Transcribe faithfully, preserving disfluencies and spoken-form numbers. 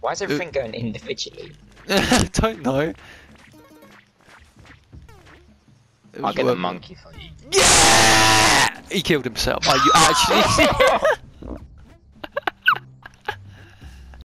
Why is everything going individually? I don't know. I'll get the monkey for you. Yeah! He killed himself. Are you actually?